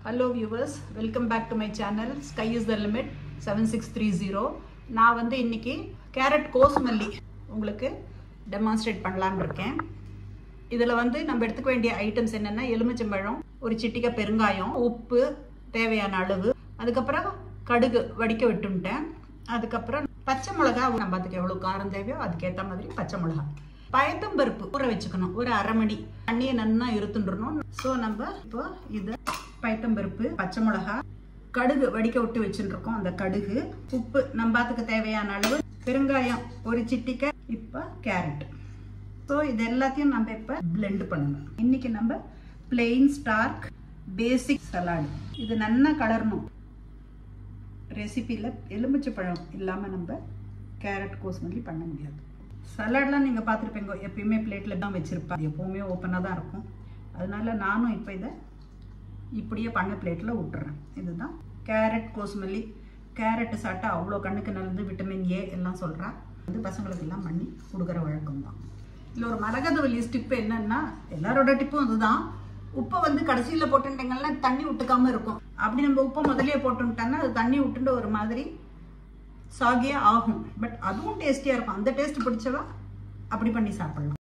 Hello viewers, welcome back to my channel. Sky is the limit 7630. நான் வந்து இன்னைக்கு carrot கோசுமல்லி உங்களுக்கு டெமான்ஸ்ட்ரேட் பண்ணலாம்னு இருக்கேன். இதில் வந்து நம்ம எடுத்துக்க வேண்டிய ஐட்டம்ஸ் என்னென்னா எலுமிச்சம்பழம், ஒரு சிட்டிகை பெருங்காயம், உப்பு தேவையான அளவு, அதுக்கப்புறம் கடுகு வடிக்க விட்டுட்டேன். அதுக்கப்புறம் பச்சை மிளகா நம்ம அதுக்கு எவ்வளோ காரம் தேவையோ அதுக்கேற்ற மாதிரி பச்சை மிளகா, பயத்தம்பருப்பு ஊற வச்சுக்கணும் ஒரு அரை மணி, தண்ணியை நல்லா இருத்துன்றணும். ஸோ நம்ம இப்போ இதை பயத்தம்பருப்பு, பச்சை மிளகா, கடுகு வடிக்க விட்டு வச்சுருக்கோம், அந்த கடுகு, உப்பு நம்ம அதுக்கு தேவையான அளவு, பெருங்காயம் ஒரு சிட்டிக்கை, இப்போ கேரட். ஸோ இது எல்லாத்தையும் நம்ம இப்போ பிளெண்ட் பண்ணணும். இன்னைக்கு நம்ம பிளெயின் ஸ்டார்க் பேசிக் சலாட் இது நல்லா கலரணும். ரெசிபியில் எலுமிச்சை இல்லாமல் நம்ம கேரட் கோஸ்மல்லி பண்ண முடியாது. சலாட்லாம் நீங்கள் பார்த்துருப்பீங்க, எப்பயுமே பிளேட்டில் தான் வச்சுருப்பேன், எப்போவுமே ஓப்பனாக தான் இருக்கும். அதனால நானும் இப்போ இதை இப்படியே பண்ண பிளேட்டில் விட்டுறேன். இதுதான் கேரட் கோஸ்மல்லி. கேரட்டு சாப்பிட்டா அவ்வளோ கண்ணுக்கு நல்லது, விட்டமின் ஏ எல்லாம் சொல்கிறேன். வந்து பசங்களுக்கு எல்லாம் பண்ணி கொடுக்குற வழக்கம் தான். இல்லை ஒரு மரகதவல்லி டிப்பு என்னன்னா, எல்லாரோட டிப்பும் அதுதான், உப்பை வந்து கடைசியில் போட்டுட்டீங்கன்னா தண்ணி விட்டுக்காமல் இருக்கும். அப்படி நம்ம உப்பை முதலே போட்டுட்டோம்னா அது தண்ணி விட்டுட்டு ஒரு மாதிரி சாகியாக ஆகும். பட் அதுவும் டேஸ்டியாக இருக்கும். அந்த டேஸ்ட் பிடிச்சவா அப்படி பண்ணி சாப்பிடலாம்.